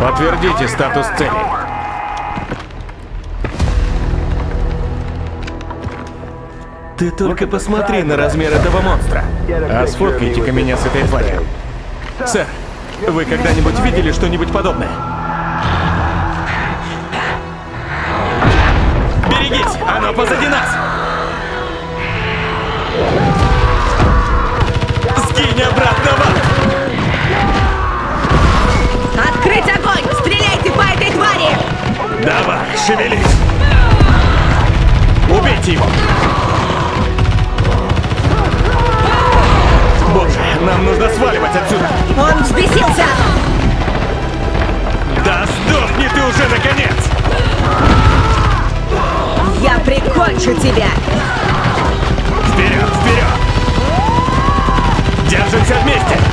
Подтвердите статус цели. Ты только посмотри на размер этого монстра. А сфоткайте-ка меня с этой тварью. Сэр, вы когда-нибудь видели что-нибудь подобное? Берегись, оно позади нас! Сгинь обратно в ад! Открыть огонь! Стреляйте по этой твари! Давай, шевелись! Убейте его! Боже, нам нужно сваливать отсюда! Он взбесился! Да сдохни ты уже, наконец! Я прикончу тебя! Вперед, вперед! Держимся вместе!